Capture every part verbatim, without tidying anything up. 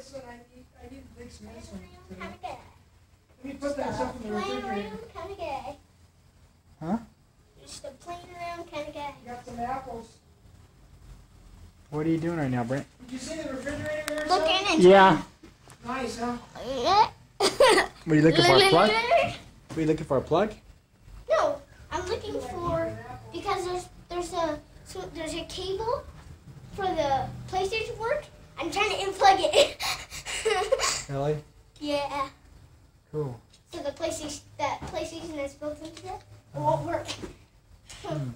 one. I need, I need to fix this one. Kind of gay. Let me put that stuff in the refrigerator. Kind of gay. Huh? Just a plain around kind of gay. Got some apples. What are you doing right now, Brent? Did you see the refrigerator there? Looking and Yeah. Nice, huh? Yeah. What are you looking for, a plug? What are you looking for, a plug? No, I'm looking for, because there's there's a so there's a cable for the PlayStation work. I'm trying to unplug it. Really? Yeah. Cool. So the PlayStation that PlayStation that's built into it, it won't work. Hmm.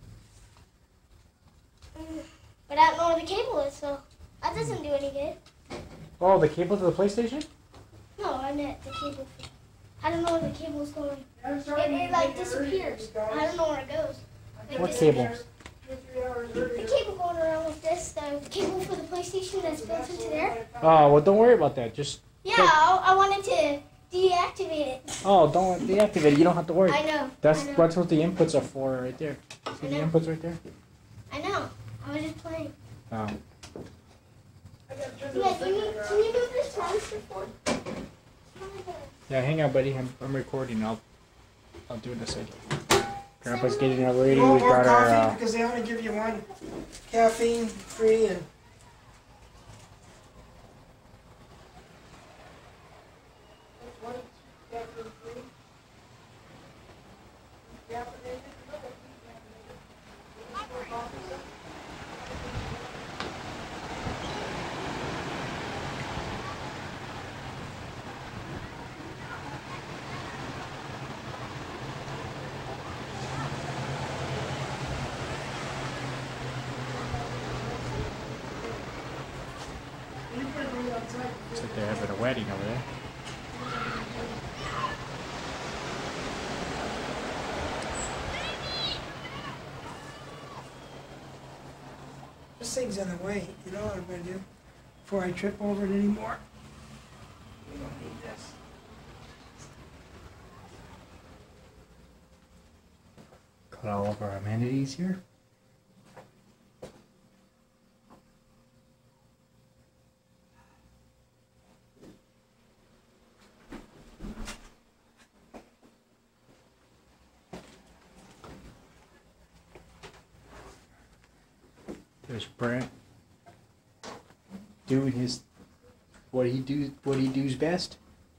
But I don't know where the cable is, so that doesn't do any good. Oh, the cable to the PlayStation? No, I meant the cable. I don't know where the cable's going. I'm It, sorry. it like disappears. I don't know where it goes. It What disappears. cable? Two, three hours The earlier. cable going around with this, the cable for the PlayStation that's built into there. Oh, well, don't worry about that. Just, Yeah, I, I wanted to deactivate it. oh, don't deactivate it. You don't have to worry. I know. That's, I know. that's what the inputs are for right there. See I the know. inputs right there? I know. I was just playing. Oh. I gotta turn the Yeah, can you, refrigerator can you move this transfer for? Yeah, hang on, buddy. I'm, I'm recording. I'll, I'll do it in a second. Grandpa's getting our ready. You want We more got our, coffee? uh, Because they only give you one caffeine free and what is caffeine free? Caffeinated? looks like they're having a wedding over there. This thing's in the way. You know what I'm going to do? Before I trip over it anymore. We don't need this. Got all of our amenities here. There's Brent doing his what he do what he does best.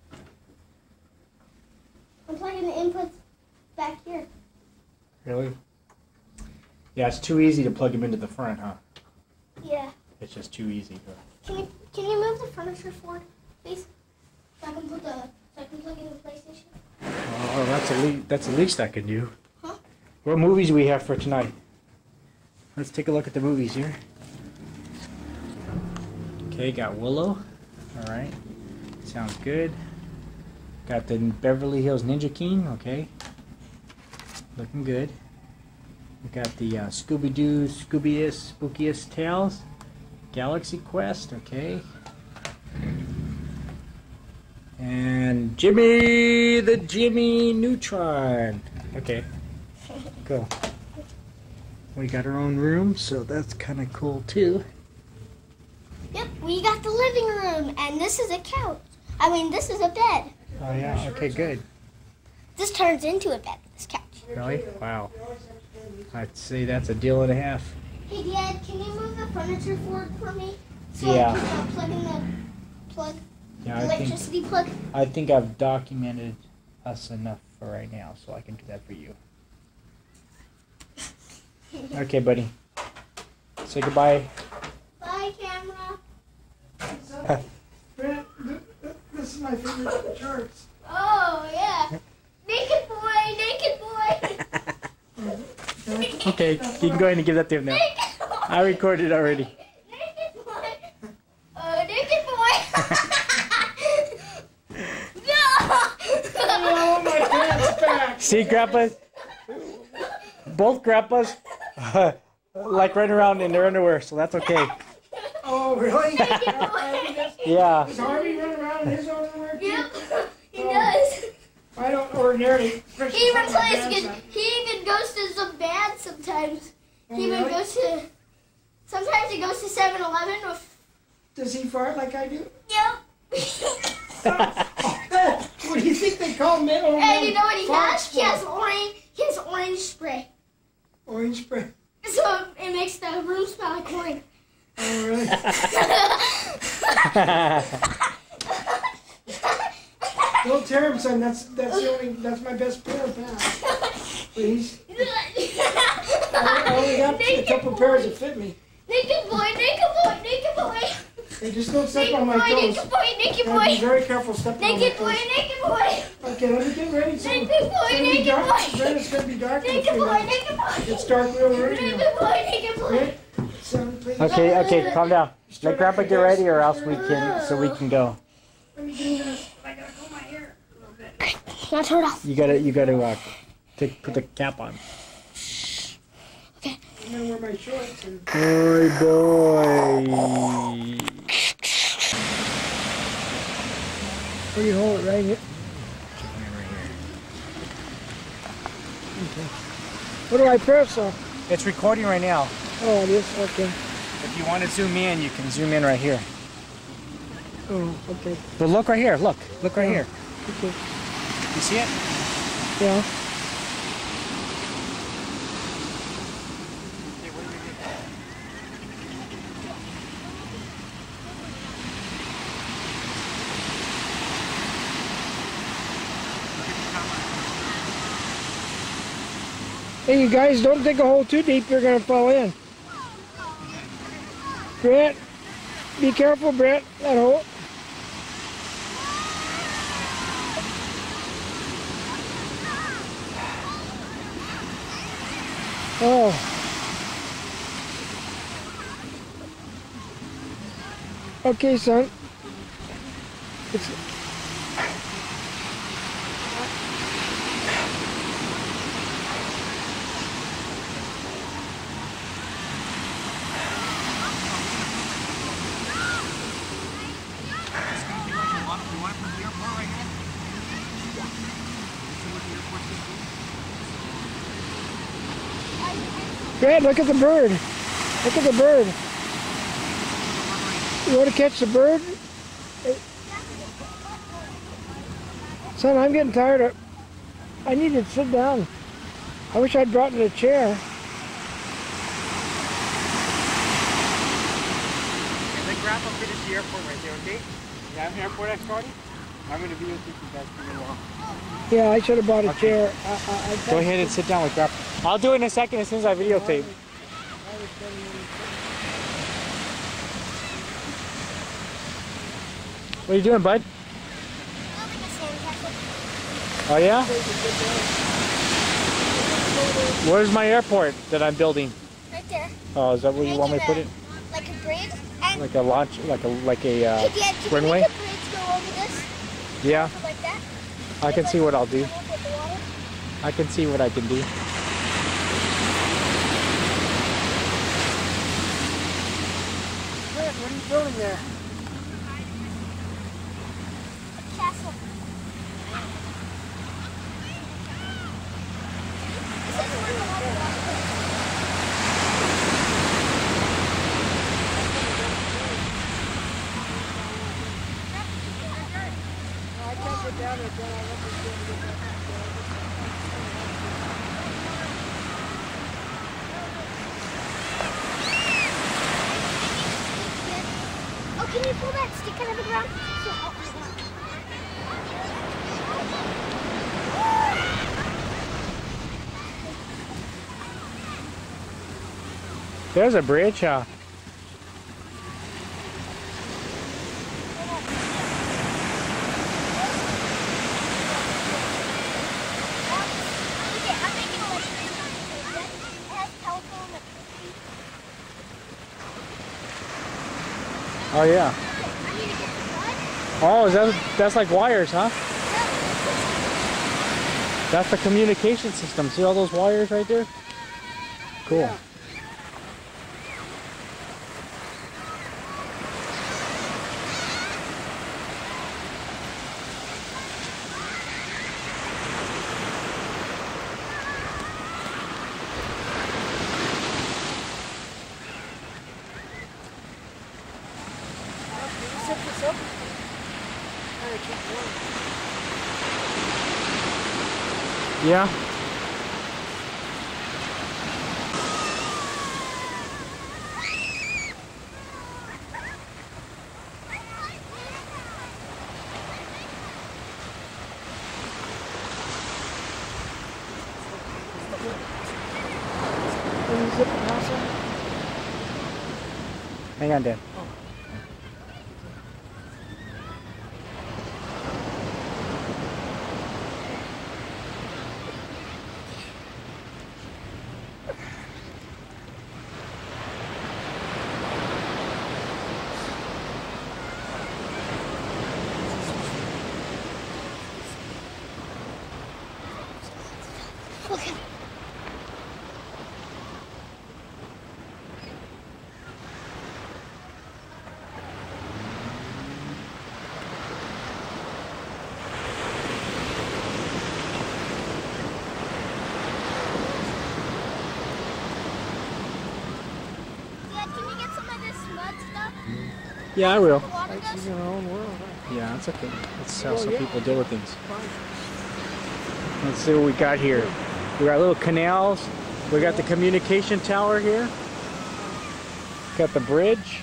I'm plugging the inputs back here. Really? Yeah, it's too easy to plug him into the front, huh? Yeah. It's just too easy. Can you can you move the furniture forward, please? So I can put the so I can plug in the PlayStation. Oh, that's the least that's the least I can do. Huh? What movies do we have for tonight? Let's take a look at the movies here. Okay, got Willow. All right, sounds good. Got the Beverly Hills Ninja King. Okay, looking good. We got the uh, Scooby-Doo Scoobiest Spookiest Tales, Galaxy Quest. Okay, and Jimmy the Jimmy Neutron. Okay, cool. We got our own room, so that's kind of cool too. Yep, we got the living room, and this is a couch. I mean, this is a bed. Oh yeah, okay, good. This turns into a bed, this couch. Really? Wow. I'd say that's a deal and a half. Hey, Dad, can you move the furniture forward for me? So Yeah. I can uh, plug in the plug, Yeah, I think electricity plug. I think I've documented us enough for right now, so I can do that for you. Okay, buddy. Say goodbye. Bye, camera. Brent, th- th- this is my favorite charts. Oh, yeah. Naked boy, naked boy. Okay, you can go ahead and give that to him now. Naked boy. I recorded already. Naked boy. Uh, naked boy. Oh, my pants back. See, Grandpa? Both Grandpas uh, like running around in their underwear, so that's okay. Oh, really? Yeah. Does Harvey run around in his underwear too? Yep, he does. I don't ordinarily. He even plays. Good. He even goes to some bands sometimes. Oh, He even really? goes to. Sometimes he goes to seven eleven with Does he fart like I do? Yep. Oh, what do you think they call men? Or And men you know what he fart has? He has for? orange. He has orange spray. Orange spray. So it makes the room smell like orange. Oh, really? Don't tear him, son. That's that's the only. That's my best pair of pants. Please. I I only got a Naked couple boy. pairs that fit me. Naked boy, naked boy, naked boy. Hey, just don't step Naked on boy, my toes. naked boy, naked Gotta be boy. very careful stepping on my Naked boy, toes. naked boy. Okay, let me get ready. So Naked it's boy, gonna be naked dark. boy. Then it's gonna be dark. in a Naked few boy, minutes. naked boy. It's dark real early Naked now. boy, naked boy. Right? Seven, please. Okay, okay, calm down. Let Grandpa get ready, or else we can, so we can go. Let me do this. I gotta comb my hair a little bit. Now turn it off. You gotta, you gotta uh, take, put the cap on. I'm gonna wear my shorts and. Boy, boy. Where you hold it right here? What do I press on? It's recording right now. Oh, it is? Okay. If you want to zoom in, you can zoom in right here. Oh, okay. But look right here. Look, look right here. Okay. You see it? Yeah. Hey, you guys, don't dig a hole too deep. You're gonna fall in. Brett, be careful, Brett. That hole. Oh. Okay, son. It's... Brad, look at the bird. Look at the bird. You want to catch the bird? Son, I'm getting tired of... I need to sit down. I wish I'd brought in a chair. Let Grandpa finish the airport right there, okay? Yeah, airport escorting? I'm going to videotape you guys for a while. Yeah, I should have bought a Okay. chair. I, I, I Go ahead and sit down with Grandpa. I'll do it in a second as soon as I videotape. What are you doing, bud? Oh yeah? Where's my airport that I'm building? Right there. Oh, is that where you want me to put it? Like a bridge. And Like a launch, like a like a uh, yeah, can you runway? make a bridge go over this? Yeah, Like that? I can see what I'll do. Come up with the water? I can see what I can do. Brad, what are you building there? Castle. This is where the water was. I can't get down there, John. I want to get back. Oh, can you pull that stick out of the ground? There's a bridge, huh? Okay, I'm making a list. It has telephone. Oh yeah. I need to get the blood. Oh, is that that's like wires, huh? That's the communication system. See all those wires right there? Cool. Yeah. Yeah. Hang on, Dan. Okay. Dad, can you get some of this mud stuff? Yeah, I will. Water Like she's dust? in her own world. Huh? Yeah, that's okay. That's how Well, some yeah. people deal with things. Fine. Let's see what we got here. We got little canals. We got the communication tower here. Got the bridge.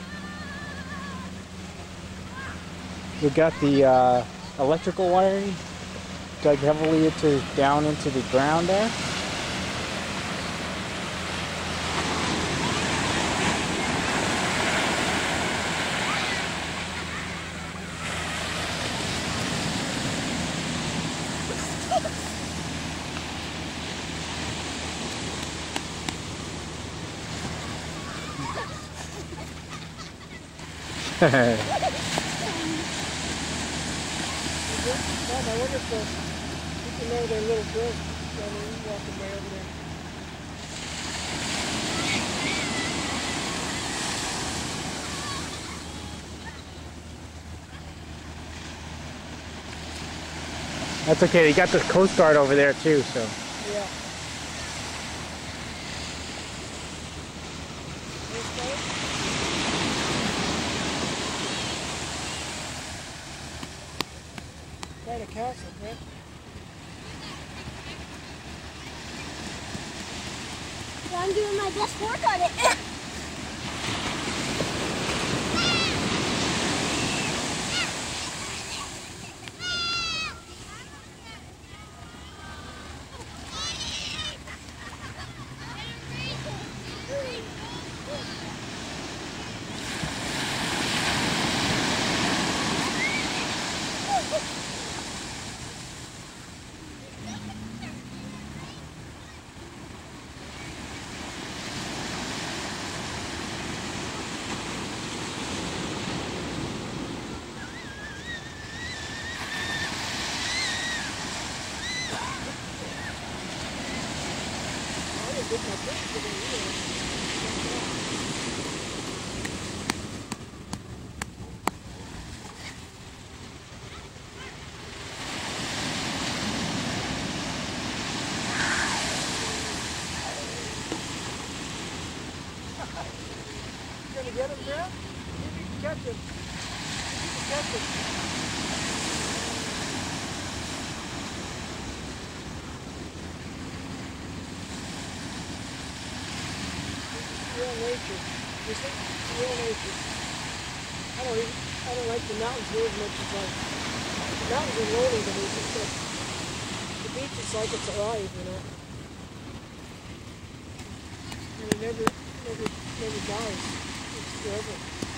We got the uh, electrical wiring dug heavily into down into the ground there. Mom, I wonder if the, you can know their little girls running, walking way over there. That's okay. You got the Coast Guard over there too, so. Yeah. Quite a castle, right? I'm doing my best work on it. You gonna get him, Dad? You can catch him. You can catch him. Real nature. You see? Real nature. I don't even, I don't like the mountains here as much as like, the mountains are lonely to me. It's just like, the beach is like it's alive, you know? And it never, never, never dies. It's forever.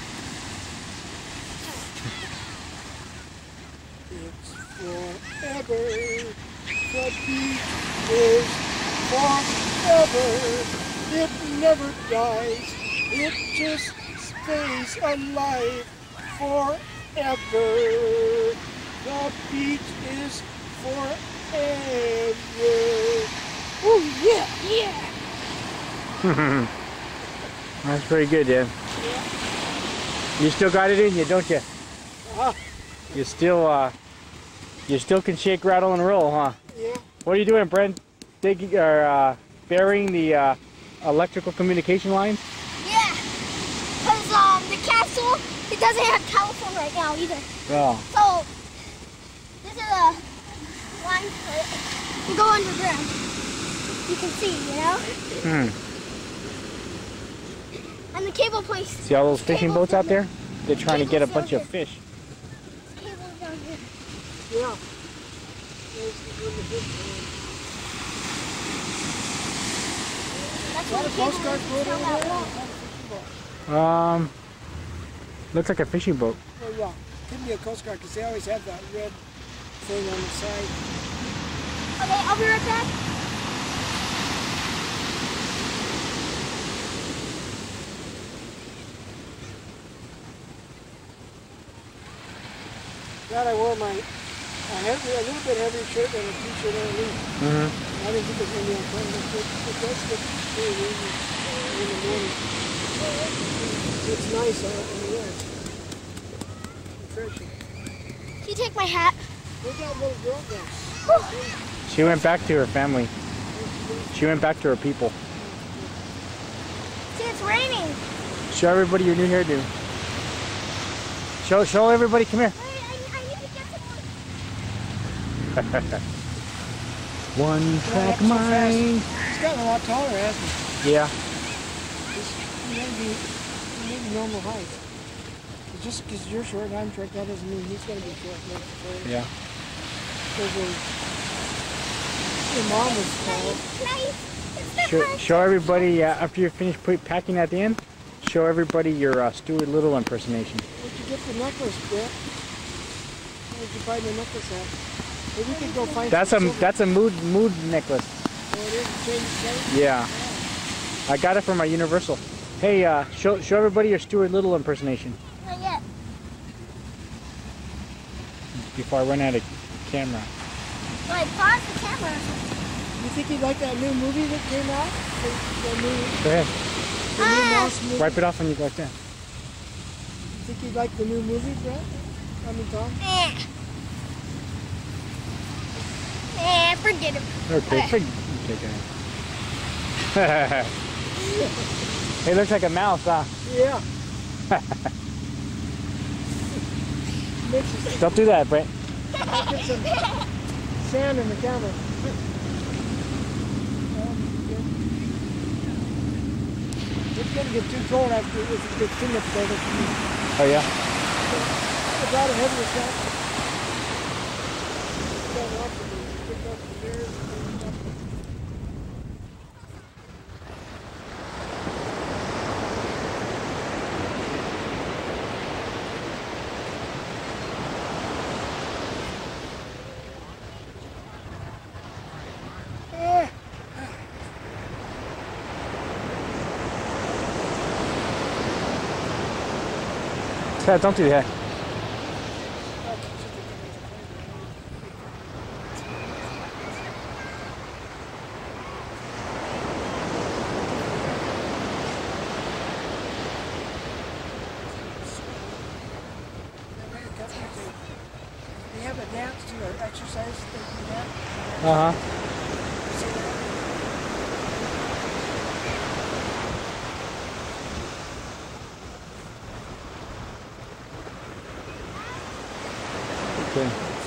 It's forever. The beach is forever. It never dies. It just stays alive forever. The beach is forever. Oh yeah, yeah. That's pretty good, Dan. You still got it in you, don't you? Ah, You still, uh, you still can shake, rattle, and roll, huh? yeah. What are you doing, Brent? Digging or uh, burying the uh, electrical communication lines? Yeah, because um, the castle, it doesn't have telephone right now either. Oh. So This is a line foot. You go underground. You can see, you know? Hmm. And the cable place. See all those fishing boats out there? They're trying to get a bunch of fish. Cable's down here. Yeah. There's the where the fish That's is. where the Got a cable Coast Guard is. boat It's on over that there? wall. Got a fishing boat. Um, looks like a fishing boat. Oh yeah, couldn't be a Coast Guard because they always have that red thing on the side. Okay, I'll be right back. Glad I wore my a, heavy, a little bit heavier shirt and a t-shirt underneath. Mm-hmm. I didn't think it was going to be on fire. It, it does get very easy in the morning. It's nice out in the air. Refreshing. Can you take my hat? Look at that little girl down. She went back to her family. She went back to her people. See, it's raining. Show everybody your new hairdo. Show, show everybody. Come here. Wait, I, I need to get some One track so fast. mind. It's gotten a lot taller, hasn't it? Yeah. It's maybe, maybe normal height. It's just because you're short and I'm short, that doesn't mean he's going to be short. Yeah. Because your mom was tall. Can I? It's the Show, first. show everybody uh, after you're finished put, packing at the end. Show everybody your uh, Stuart Little impersonation. Where'd you get the necklace, Brett? Where'd you find the necklace at? Maybe we could go find That's a some silver. that's a mood mood necklace. Oh, it is? Change the color? Yeah. I got it from my Universal. Hey, uh, show show everybody your Stuart Little impersonation Not yet. before I run out of camera. Wait, pause the camera. You think you'd like that new movie that came out? The, the new, Go ahead. the new Ah. mouse movie? Wipe it off when you go like that. You think you'd like the new movie, Brett? I mean, Tom? Eh. Eh, forget it. Okay. Okay. Okay, go ahead. He looks like a mouse, huh? Yeah. Makes you Don't do that, Brett. get some sand in the camera. It's going to get too cold after if it gets too much colder for me. Oh yeah. I brought a heavier jacket. Got lots of them. Picked up the beers and stuff. Dad, don't do that. They have a dance to an exercise that they do that. Uh huh. Okay.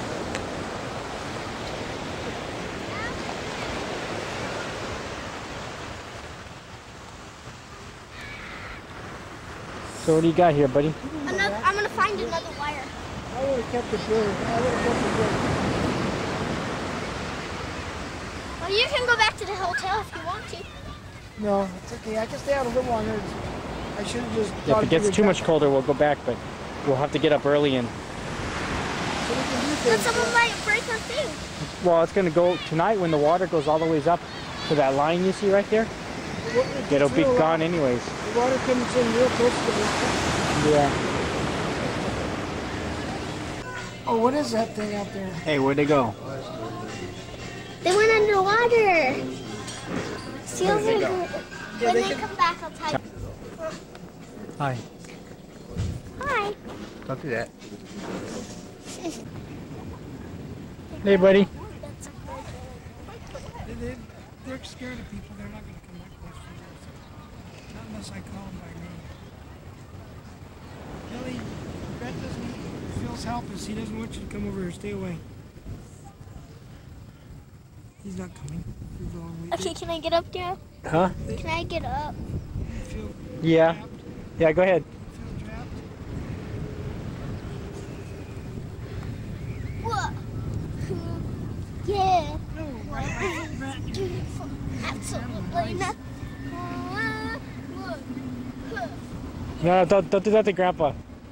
So what do you got here, buddy? Another, I'm gonna find another wire. I would have kept the bird. I would have kept the bird. Well, you can go back to the hotel if you want to. No, it's okay. I can stay out a little longer. I should have just. Yeah, if gone it gets to the too much jacket. colder, we'll go back, but we'll have to get up early and. So we can do But things. someone might break our thing. Well, it's gonna go tonight when the water goes all the ways up to that line you see right there. Well, it It'll gets be real gone loud. anyways. The water comes in real close to the. Yeah. Oh, what is that thing out there? Hey, where'd they go? They went underwater. Seals Where did are they go? good. Yeah, When they they can- come back, I'll tell you. Hi. Hi. Don't do that. Hey, buddy. That's They, they, they're scared of people. They're not going to come that close to us. Not unless I call them by name. Kelly, Brett doesn't. Phil's helpless. He doesn't want you to come over here. Stay away. He's not coming. He's a long way. Okay, can I get up there? Huh? Can I get up? You feel Yeah. trapped? Yeah, go ahead. You feel trapped? What? Yeah. No, right? Absolutely not. No, don't, don't do that to Grandpa.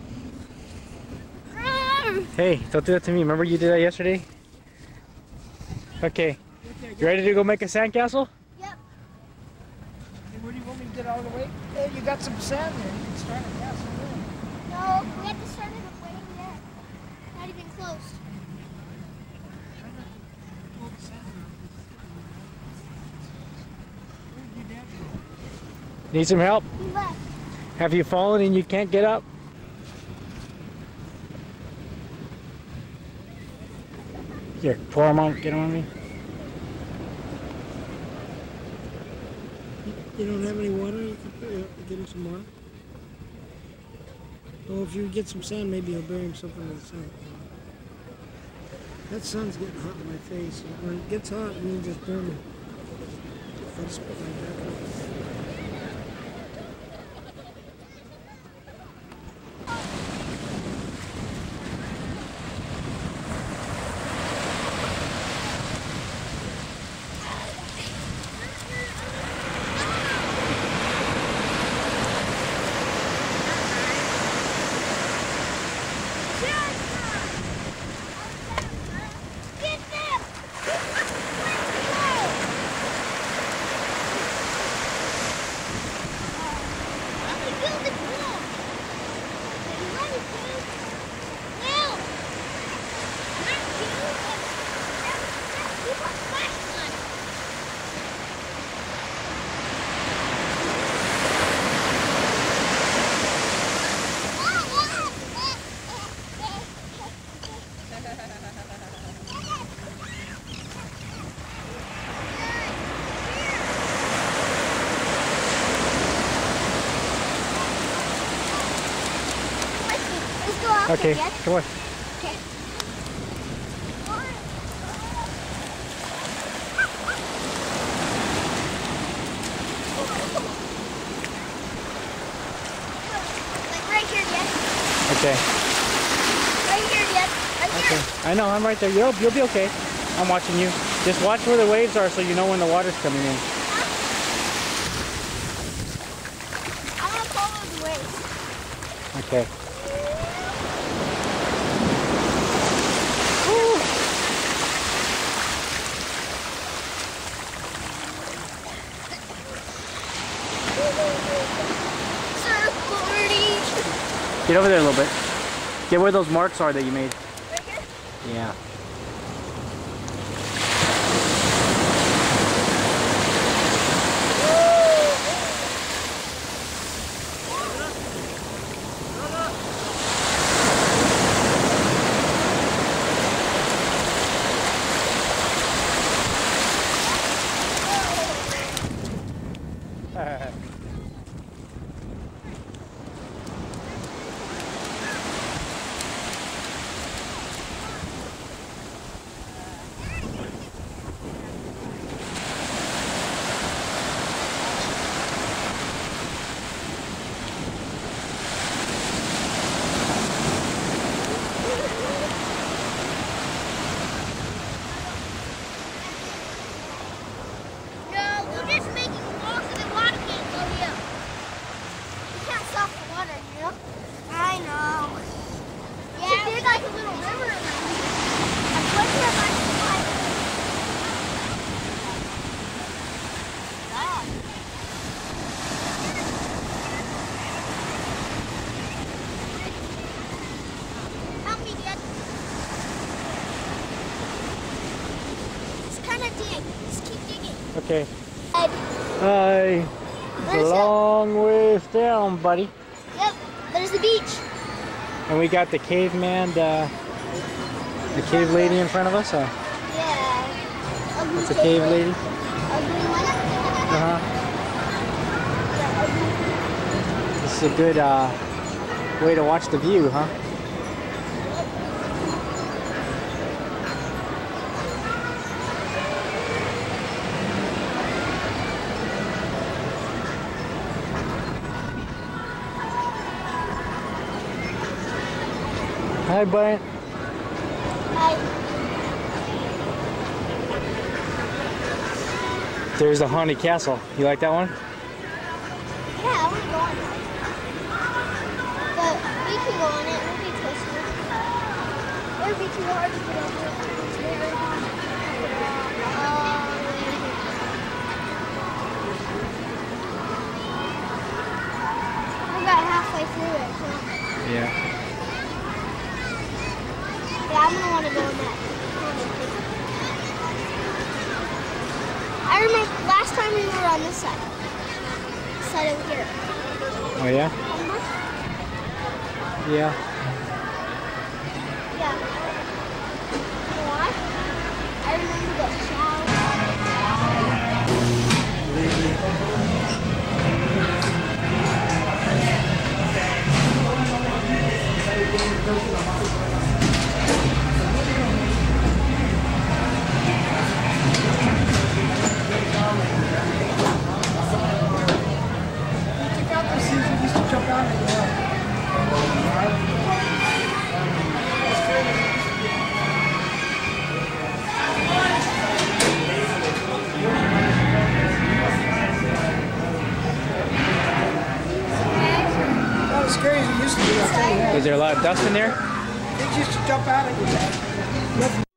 Hey, don't do that to me. Remember you did that yesterday? Okay. You ready to go make a sandcastle? Yep. Hey, where do you want me to get out of the way? Hey, you got some sand there. You can start a castle there. No, we have to start it way there. Not even close. Try not to pull the sand around. Where did your dad go? Need some help? He left. Have you fallen and you can't get up? Here, pour them on, get them on me. You don't have any water? You can put, uh, get him some water? Well, if you get some sand, maybe he'll bury himself under the sun. That sun's getting hot in my face. When it gets hot, it means it's burning. I just put my jacket on. Get them! Okay, Yes? come on. Okay. Like right here, yes? Okay. Right here, yes? Right here. Okay. I know, I'm right there. You'll, you'll be okay. I'm watching you. Just watch where the waves are so you know when the water's coming in. I want to follow the waves. Okay. Surfboarding. Get over there a little bit. Get where those marks are that you made. Right here? Yeah. No, we're just making walls so the water can't go here. We can't stop the water, you know? I know. Yeah, there's like a little river around here. I'm putting it on the water. God. Help me, Dad. Just kind of dig. Just keep digging. Okay. Ed. Hi. It's a Where's the- long ways down, buddy. Yep, there's the beach. And we got the caveman, uh, the cave lady in front of us. Uh, Yeah. Ugly that's a cave lady. Ugly one. Uh-huh. Yeah, ugly. This is a good uh, way to watch the view, huh? Hi, Brian. Hi. There's the haunted castle. You like that one? Yeah, I want to go on it. But we can go on it. It'll be twisted. It'll be too hard to get over. It's very hard. Um, we got halfway through it. So. Yeah. Yeah, I'm gonna want to go on that. I remember last time we were on this side. This side over here. Oh, yeah? Remember? Yeah. Yeah. You know why? I remember the shower. Took out the season, used to jump out of the Not as scary as it used to be, I'll tell you that. Was there a lot of dust in there? They used to jump out of you.